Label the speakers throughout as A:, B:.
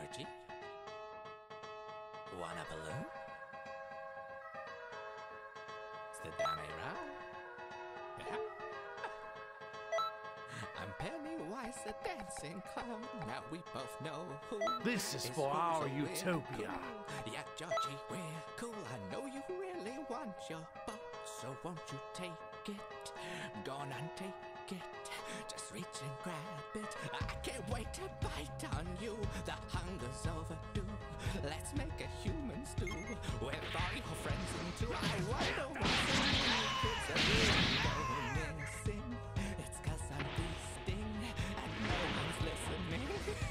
A: Georgie? Want a balloon? It's the Danny Ride. Yeah. I'm Pennywise, the dancing clown. Now we both know who.
B: This is for our utopia.
A: Cool. Yeah, Georgie, we're cool. I know you really want your boat, so won't you take it? Go on and take it. Just reach and grab it. I can't wait to bite on you. The hunger's overdue. Let's make a human stew with all your friends into. I wonder why so many kids are going missing. It's 'cause I'm feasting and no one's listening.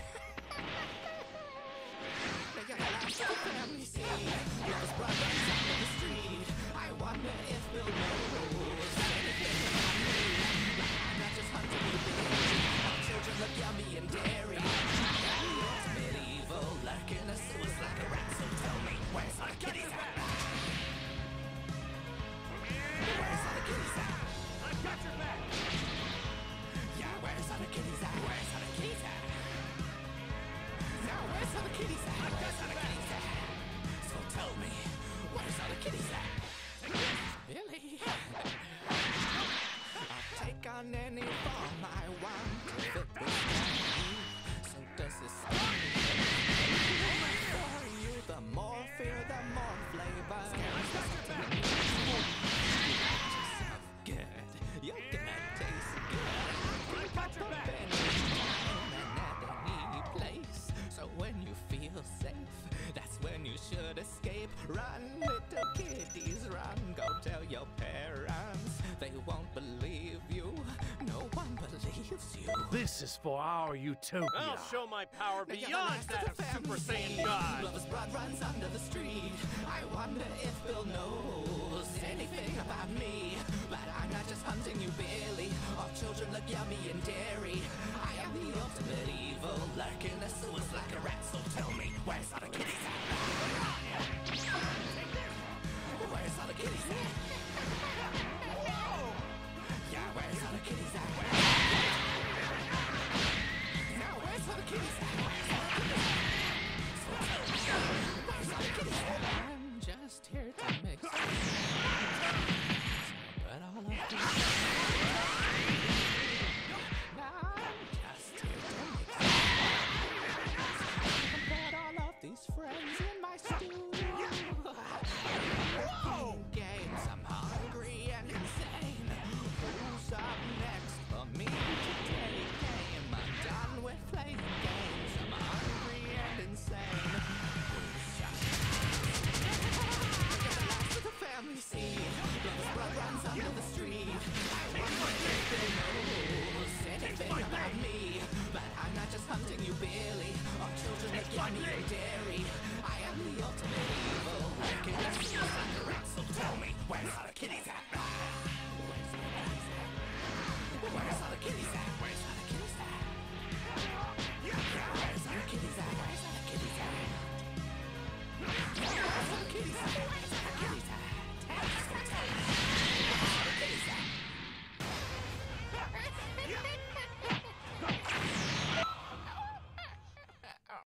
A: Now you're the last of the family scene. Love's brothers out on the street. I wonder if we'll know anything about me. I'm not just hunting you, baby. Our children look yummy and dairy. The ultimate evil lurking a sewer's like a rat. So tell me, where's all the kitties at? Where's all the kitties at?
B: I've got your back.
A: Yeah, where's all the kitties at? Where's all the kitties at? Now where's all the kitties at? Where's all the kitties at? So tell me, where's all the kitties at? Really? I'll take on any form I want to fit this time. So does this sting? For you, the more fear, the more flavor. Yourself good. You're gonna taste good.
B: I've got your back.
A: So when you feel safe, that's when you should escape. Run, little kiddies, run. Go tell your parents. They won't believe you. No one believes you.
B: This is for our utopia.
C: I'll show my power beyond that of Super Saiyan God.
A: Lover's blood runs under the street. I wonder if Bill knows anything about me. But I'm not just hunting you, Billy. Our children look yummy and dairy. I am the ultimate evil, lurking the sewers like a rat. So tell